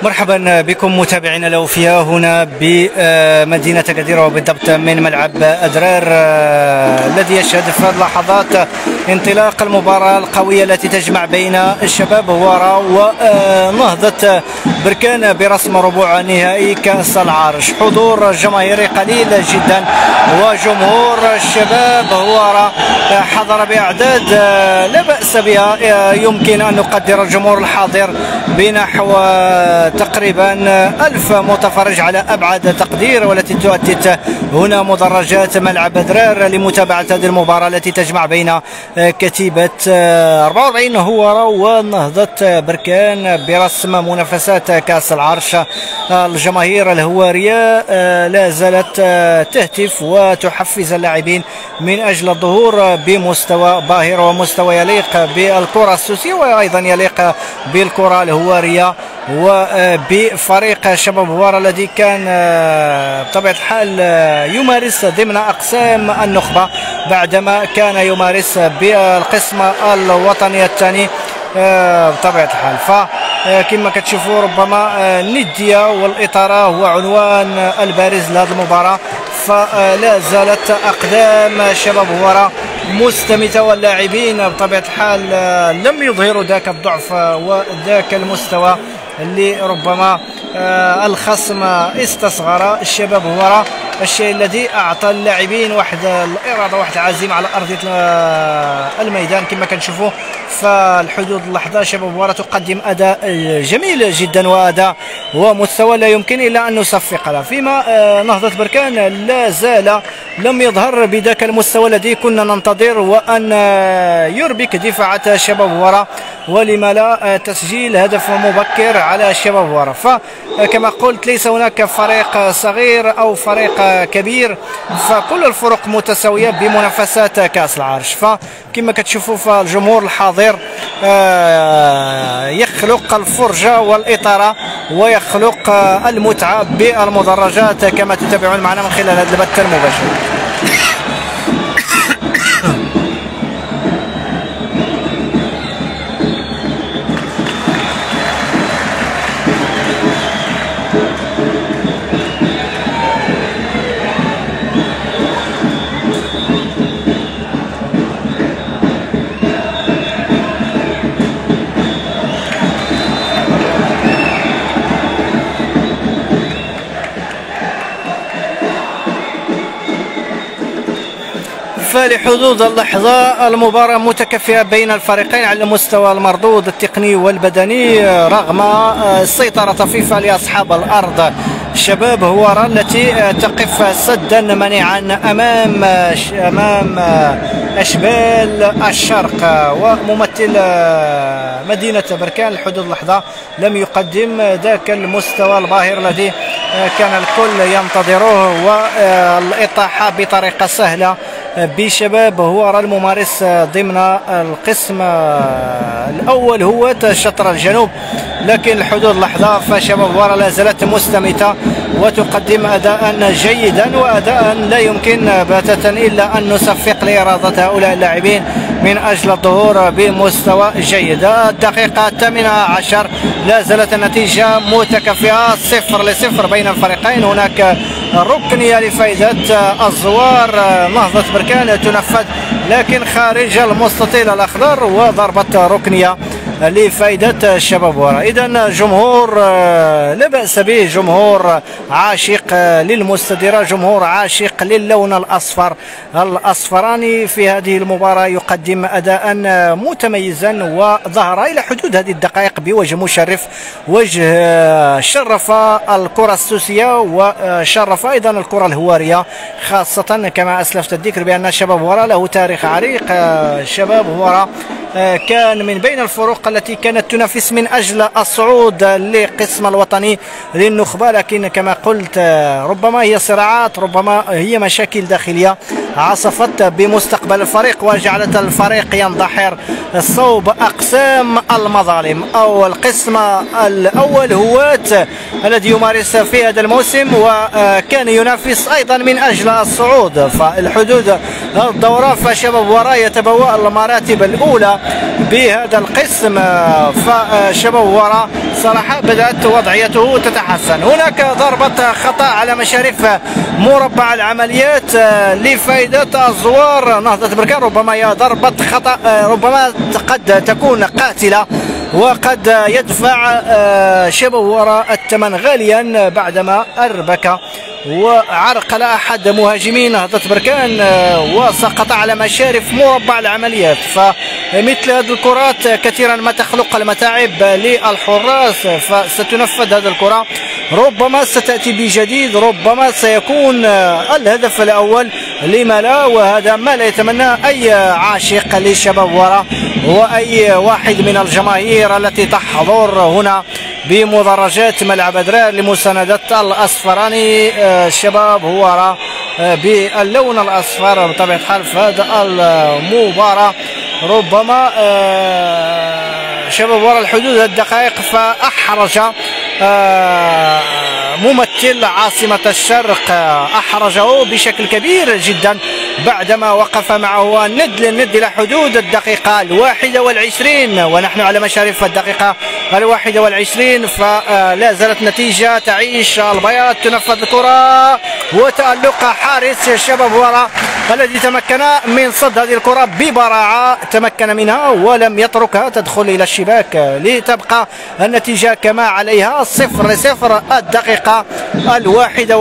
مرحبا بكم متابعينا الأوفياء هنا بمدينة أكادير وبالضبط من ملعب أدرار الذي يشهد في هذه اللحظات انطلاق المباراة القوية التي تجمع بين الشباب هوارة ونهضة بركان برسم ربع نهائي كأس العرش. حضور جماهيري قليل جدا وجمهور الشباب هوارة حضر بأعداد لا بأس بها، يمكن أن نقدر الجمهور الحاضر بنحو تقريبا 1000 متفرج على أبعد تقدير، والتي تؤتت هنا مدرجات ملعب أدرار لمتابعة هذه المباراة التي تجمع بين كتيبة 44 هوارة ونهضة بركان برسم منافسات كأس العرش. الجماهير الهوارية لا زالت تهتف وتحفز اللاعبين من أجل الظهور بمستوى باهر ومستوى يليق بالكرة السوسية وأيضا يليق بالكرة الهوارية وبفريق شباب هوارة الذي كان بطبيعة الحال يمارس ضمن أقسام النخبة بعدما كان يمارس بالقسم الوطني الثاني بطبيعة الحال. فكما كتشوفوا ربما الندية والإطارة هو عنوان البارز لهذه المباراة، فلا زالت أقدام شباب هوارة مستمتة واللاعبين بطبيعة الحال لم يظهروا ذاك الضعف وذاك المستوى اللي ربما الخصم استصغر الشباب هوارة، الشيء الذي أعطى اللاعبين واحد الإرادة واحد العزيمة على أرضية الميدان. كما كنشوفوا فالحدود اللحظة شباب هوارة تقدم أداء جميل جدا وأداء ومستوى لا يمكن إلا أن نصفق له، فيما نهضة بركان لا زال لم يظهر بذاك المستوى الذي كنا ننتظر وأن يربك دفاعات شباب هوارة، ولما لا تسجيل هدف مبكر على شباب هوارة. فكما قلت ليس هناك فريق صغير أو فريق كبير، فكل الفرق متساوية بمنافسات كأس العرش. فكما كتشوفوا فالجمهور الحاضر يخلق الفرجة والإطارة ويخلق المتعة بالمدرجات كما تتابعون معنا من خلال هذا البث المباشر. فلحدود اللحظة المباراة متكافئة بين الفريقين على المستوى المردود التقني والبدني، رغم السيطرة طفيفة لأصحاب الأرض شباب هوارة التي تقف سدا منيعا أمام أشبال الشرق وممثل مدينة بركان. الحدود اللحظة لم يقدم ذاك المستوى الباهر الذي كان الكل ينتظروه، والإطاحة بطريقة سهلة بشباب هوارة الممارس ضمن القسم الأول هو شطر الجنوب. لكن الحدود اللحظة فشباب هوارة لا زالت مستمتة وتقدم أداء جيدا وأداء لا يمكن بتاتا إلا أن نصفق لإرادة هؤلاء اللاعبين من أجل الظهور بمستوى جيد. الدقيقة 18 لا زالت النتيجة متكافئة 0-0 بين الفريقين. هناك ركنية لفائدة الزوار نهضة بركان تنفذ لكن خارج المستطيل الأخضر، وضربة ركنية لفائدة الشباب هوارة. إذن جمهور لا بأس به، جمهور عاشق للمستديرة، جمهور عاشق للون الأصفر الأصفراني في هذه المباراة، يقدم أداء متميزا وظهر إلى حدود هذه الدقائق بوجه مشرف، وجه شرف الكرة السوسية وشرف أيضا الكرة الهوارية، خاصة كما أسلفت الذكر بأن شباب هوارة له تاريخ عريق. شباب هوارة كان من بين الفرق التي كانت تنافس من أجل الصعود لقسم الوطني للنخبة، لكن كما قلت ربما هي صراعات، ربما هي مشاكل داخلية عصفت بمستقبل الفريق وجعلت الفريق يندحر صوب أقسام المظالم أو القسم الأول هواة الذي يمارس في هذا الموسم وكان ينافس أيضا من أجل الصعود. فالحدود الدورة فشباب ورا يتبوأ المراتب الأولى بهذا القسم. فشباب ورا صراحة بدأت وضعيته تتحسن. هناك ضربة خطأ على مشارف مربع العمليات لفائدة الزوار نهضة بركان. ربما هي ضربة خطأ ربما قد تكون قاتلة وقد يدفع شباب وراء الثمن غاليا بعدما أربك وعرقل أحد مهاجمين نهضة بركان وسقط على مشارف مربع العمليات. فمثل هذه الكرات كثيرا ما تخلق المتاعب للحراس. فستنفذ هذه الكرة ربما ستأتي بجديد ربما سيكون الهدف الأول لما لا وهذا ما لا يتمنى أي عاشق لشباب وراء وأي واحد من الجماهير التي تحضر هنا بمدرجات ملعب أدرار لمساندة الأصفراني. الشباب هو باللون الأصفر بطبيعة الحال في هذا المباراة. ربما شباب وراء الحدود الدقائق فأحرج ممثل عاصمة الشرق أحرجه بشكل كبير جدا بعدما وقف معه ند للند إلى حدود الدقيقة 21 ونحن على مشارف الدقيقة 21. فلا زالت نتيجة تعيش البياض. تنفذ الكرة وتألق حارس شباب وراء الذي تمكن من صد هذه الكرة ببراعة تمكن منها ولم يتركها تدخل إلى الشباك لتبقى النتيجة كما عليها 0-0 الدقيقة 21 .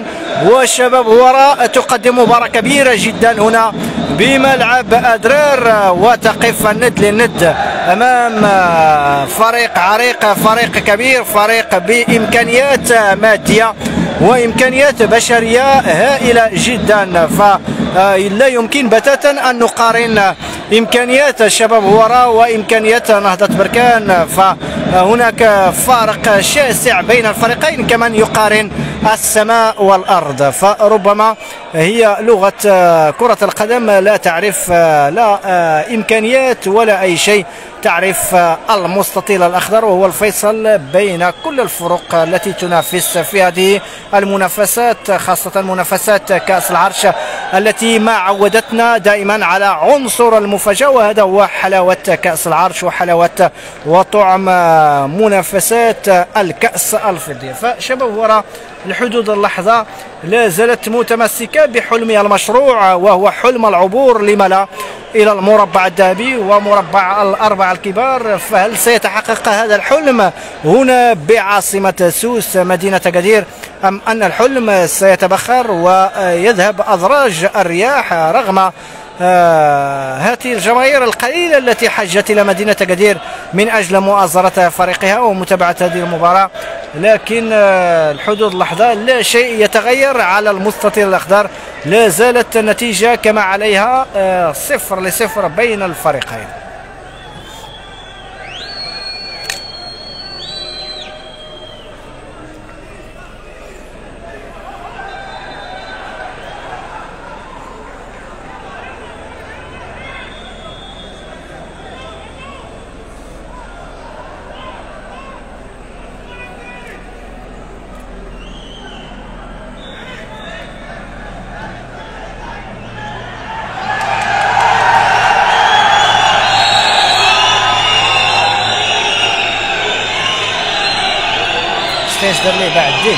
وشباب وراء تقدم مباراة كبيرة جدا هنا بملعب أدرار وتقف الند للند أمام فريق عريق فريق كبير فريق بإمكانيات مادية وإمكانيات بشرية هائلة جدا. فلا يمكن بتاتا أن نقارن إمكانيات شباب وراء وإمكانيات نهضة بركان. فهناك فارق شاسع بين الفريقين كمن يقارن السماء والأرض. فربما هي لغة كرة القدم لا تعرف لا إمكانيات ولا أي شيء تعرف المستطيل الأخضر وهو الفيصل بين كل الفرق التي تنافس في هذه المنافسات خاصة منافسات كأس العرش التي ما عودتنا دائما على عنصر المفاجأة وهذا هو حلاوة كأس العرش وحلاوة وطعم منافسات الكأس الفضية. فشباب وراء الحدود اللحظة لا زالت متمسكة بحلمها المشروع وهو حلم العبور لما لا إلى المربع الذهبي ومربع الأربعة الكبار. فهل سيتحقق هذا الحلم هنا بعاصمة سوس مدينة أكادير أم أن الحلم سيتبخر ويذهب أدراج الرياح رغم هذه الجماهير القليلة التي حجت إلى مدينة أكادير من أجل مؤازرة فريقها ومتابعة هذه المباراة. لكن الحدود اللحظة لا شيء يتغير على المستطيل الأخضر لا زالت النتيجة كما عليها 0-0 بين الفريقين. ايش دار ليه بعد دين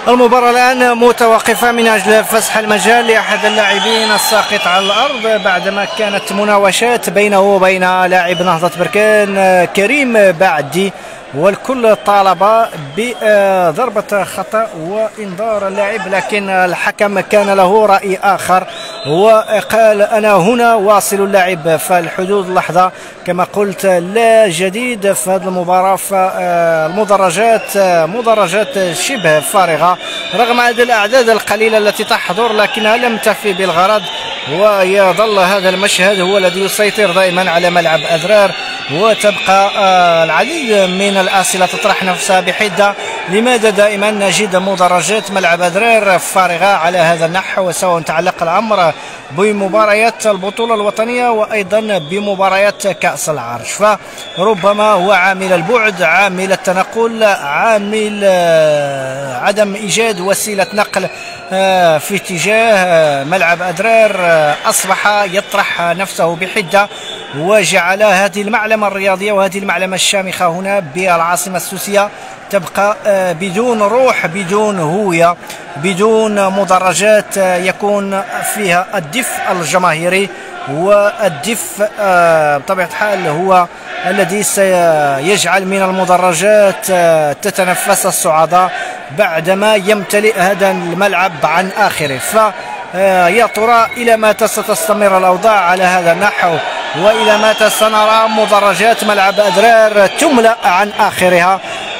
المباراة الآن متوقفة من أجل فسح المجال لأحد اللاعبين الساقط على الأرض بعدما كانت مناوشات بينه وبين لاعب نهضة بركان كريم بعدي، والكل طالب بضربة خطأ وإنذار اللاعب، لكن الحكم كان له رأي آخر وقال أنا هنا واصل اللاعب. فالحدود لحظة كما قلت لا جديد في هذه المباراة، فالمدرجات مدرجات شبه فارغة رغم هذه الأعداد القليلة التي تحضر، لكنها لم تفي بالغرض، ويظل هذا المشهد هو الذي يسيطر دائما على ملعب أذرار. وتبقى العديد من الأسئلة تطرح نفسها بحدة، لماذا دائما نجد مدرجات ملعب أذرار فارغة على هذا النحو، سواء تعلق الأمر بمباريات البطولة الوطنية وأيضا بمباريات كأس العرش. فربما هو عامل البعد، عامل التنقل، عامل عدم إيجاد وسيلة نقل في اتجاه ملعب أذرار أصبح يطرح نفسه بحدة، وجعل هذه المعلمة الرياضية وهذه المعلمة الشامخة هنا بالعاصمة السوسية تبقى بدون روح، بدون هوية، بدون مدرجات يكون فيها الدفء الجماهيري. والدفء بطبيعة الحال هو الذي سيجعل من المدرجات تتنفس الصعداء بعدما يمتلئ هذا الملعب عن آخره. فيا ترى إلى متى ستستمر الأوضاع على هذا النحو، وإلى متى سنرى مدرجات ملعب أذرار تملأ عن آخرها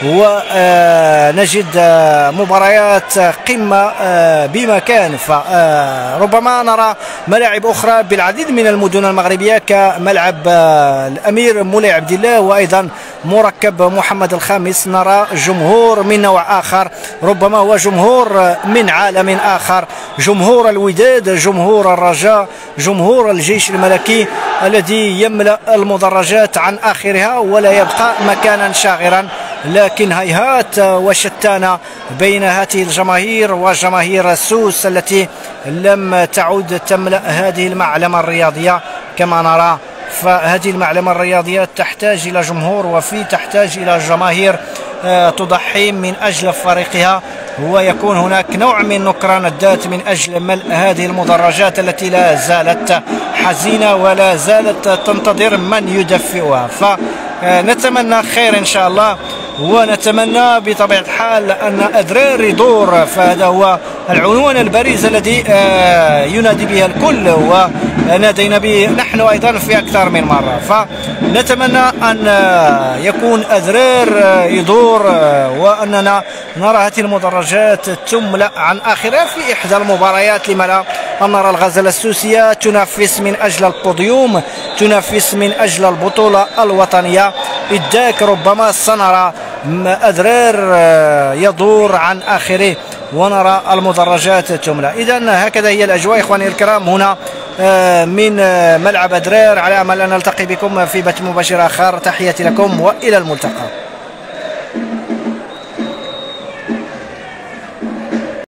ونجد مباريات قمة بمكان؟ فربما نرى ملاعب أخرى بالعديد من المدن المغربية كملعب الأمير مولاي عبد الله وأيضا مركب محمد الخامس، نرى جمهور من نوع آخر، ربما هو جمهور من عالم آخر، جمهور الوداد، جمهور الرجاء، جمهور الجيش الملكي الذي يملأ المدرجات عن آخرها ولا يبقى مكانا شاغرا. لكن هيهات وشتان بين هذه الجماهير وجماهير السوس التي لم تعد تملأ هذه المعلمة الرياضية كما نرى. فهذه المعلمة الرياضية تحتاج إلى جمهور، وفي تحتاج إلى جماهير تضحي من أجل فريقها، ويكون هناك نوع من نكران الذات من أجل ملء هذه المدرجات التي لا زالت حزينة ولا زالت تنتظر من يدفئها. فنتمنى خير إن شاء الله، ونتمنى بطبيعة الحال أن أذرار يدور، فهذا هو العنوان البارز الذي ينادي به الكل ونادينا به نحن أيضا في أكثر من مرة. فنتمنى أن يكون أذرار يدور وأننا نرى هذه المدرجات تملأ عن آخرها في إحدى المباريات. لما لا أن نرى الغزالة السوسية تنافس من أجل البوديوم، تنافس من أجل البطولة الوطنية، إذ ذاك ربما سنرى أذرار يدور عن آخره ونرى المدرجات تملأ. إذن هكذا هي الأجواء إخواني الكرام هنا من ملعب أذرار، على أمل أن نلتقي بكم في بث مباشر آخر. تحياتي لكم وإلى الملتقى.